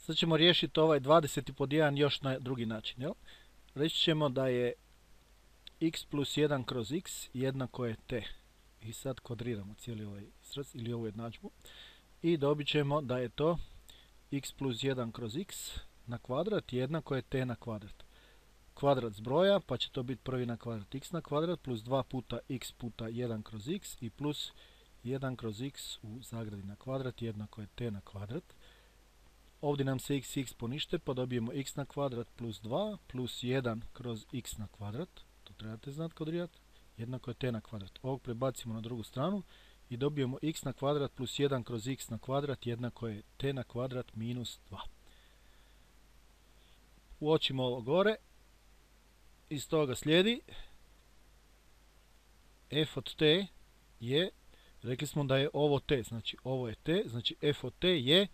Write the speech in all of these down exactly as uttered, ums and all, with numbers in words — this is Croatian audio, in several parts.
Sad ćemo riješiti ovaj dvadeset pod jedan još na drugi način. Jel? Reći ćemo da je x plus jedan kroz x jednako je t. I sad kvadriramo cijeli ovaj izraz ili ovu jednadžbu. I dobit ćemo da je to x plus jedan kroz x na kvadrat jednako je t na kvadrat. Kvadrat zbroja, pa će to biti prvi na kvadrat x na kvadrat plus dva puta x puta jedan kroz x i plus jedan kroz x u zagradi na kvadrat jednako je t na kvadrat. Ovdje nam se x i x ponište, pa dobijemo x na kvadrat plus dva plus jedan kroz x na kvadrat. To trebate znati kodrirati. Jednako je t na kvadrat. Ovog prebacimo na drugu stranu i dobijemo x na kvadrat plus jedan kroz x na kvadrat jednako je t na kvadrat minus dva. Uočimo ovo gore. Iz toga slijedi f od t je, rekli smo da je ovo t, znači ovo je t, znači f od t je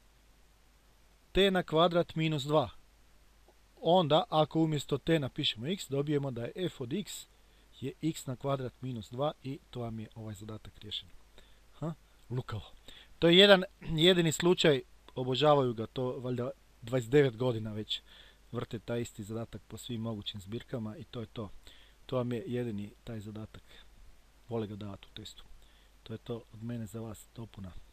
t na kvadrat minus dva. Onda, ako umjesto t napišemo x, dobijemo da je f od x je x na kvadrat minus dva i to vam je ovaj zadatak riješen. Ha? Lukavo. To je jedan jedini slučaj, obožavaju ga to, valjda dvadeset devet godina već vrte taj isti zadatak po svim mogućim zbirkama i to je to. To vam je jedini taj zadatak. Vole ga davati u testu. To je to od mene za vas, dopuna.